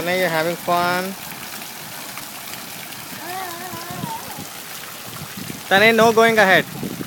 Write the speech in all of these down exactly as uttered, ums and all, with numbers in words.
Tane, you're having fun. Tane, no going ahead.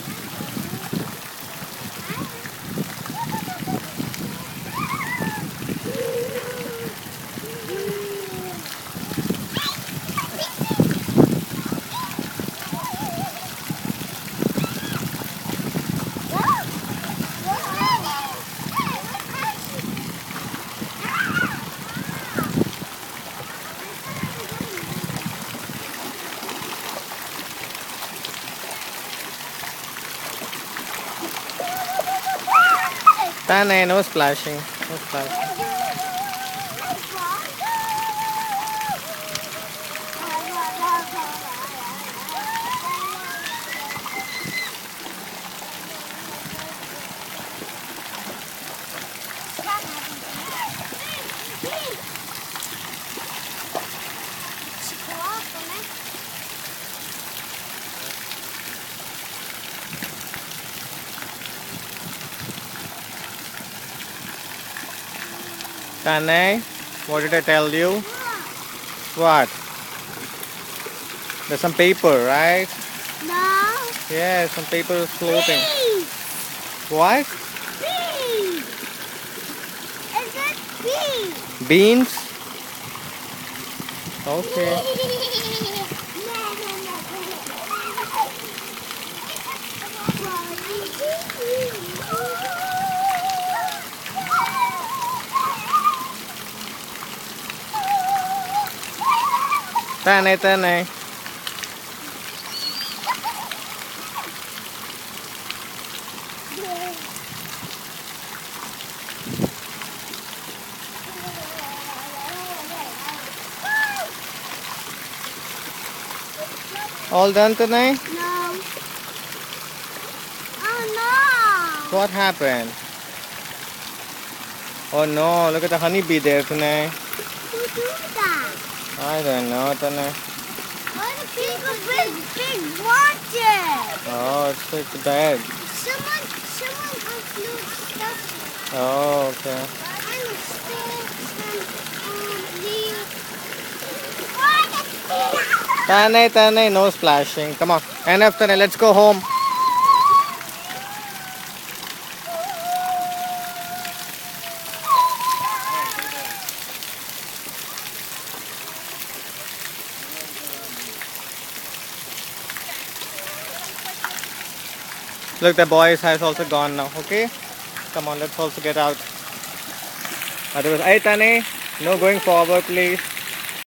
Tane, no splashing. No splashing. Tane, what did I tell you? What? There's some paper, right? No. Yeah, some paper is floating. Bees. What? Bees. Is it bees? Beans? Okay. Tane, tane. All done tonight? No. Oh no. What happened? Oh no, look at the honeybee there tonight. Who do that? I don't know tonight. What a big, big, big water. Oh, it's it's bad. Someone, someone upload stuff. Oh, okay. And sticks and um, the. Tane, tane, no splashing. Come on. Enough tane, let's go home. Look, the boys has also gone now, okay? Come on, let's also get out. Otherwise, hey Tane, no going forward please.